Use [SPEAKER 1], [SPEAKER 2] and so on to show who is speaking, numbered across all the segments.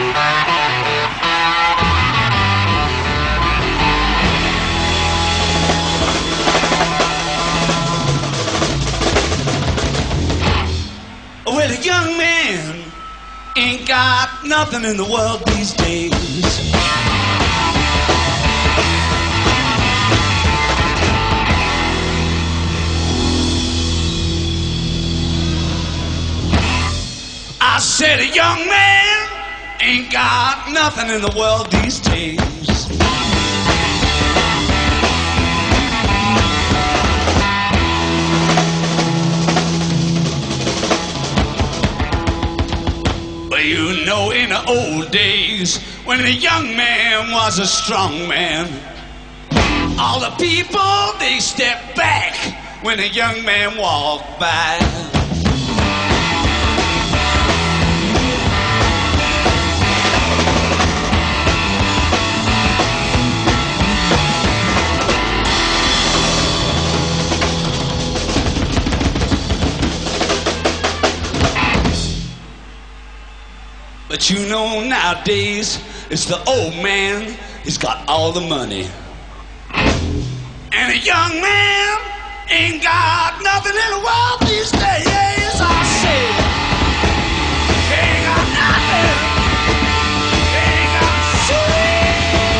[SPEAKER 1] Well, a young man ain't got nothing in the world these days. I said a young man ain't got nothing in the world these days. But you know, in the old days, when a young man was a strong man, all the people, they stepped back when a young man walked by. But you know, nowadays, it's the old man, he's got all the money. And a young man ain't got nothing in the world these days, I say. Ain't got nothing. Ain't got shit.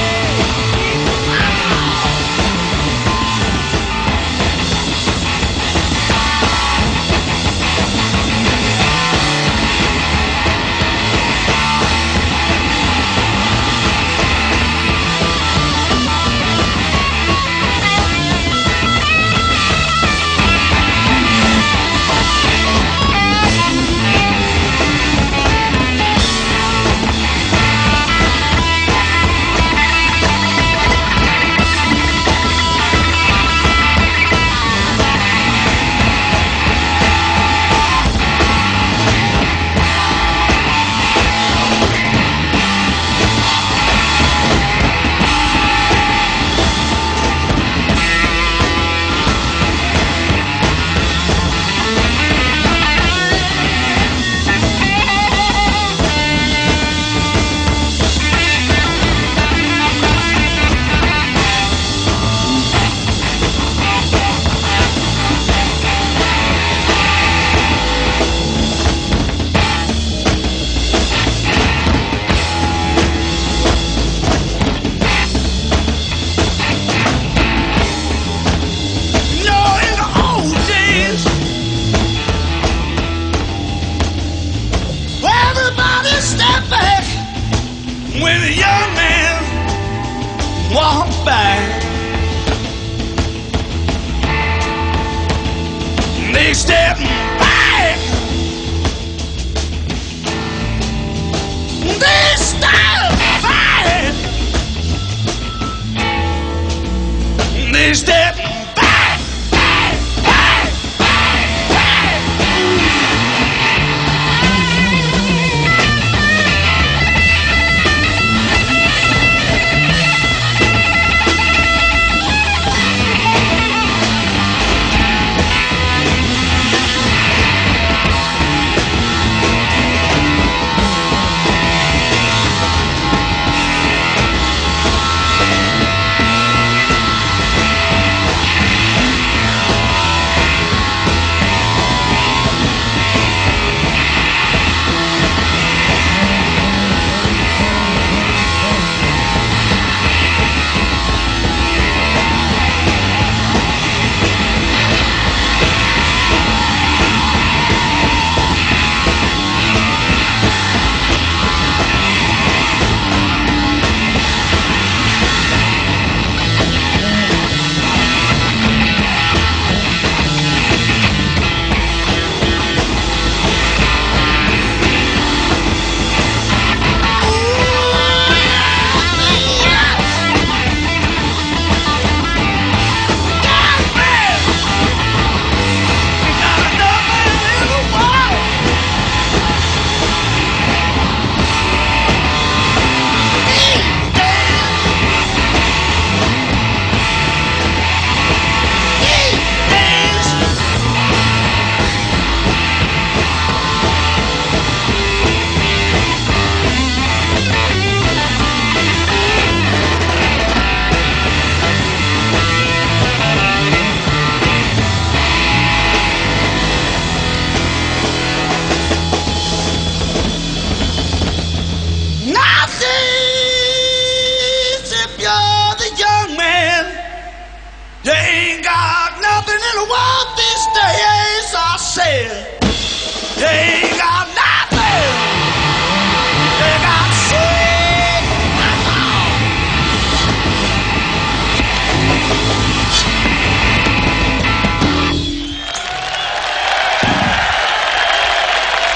[SPEAKER 1] When a young man walked by, they stepped back. They stepped back. They stepped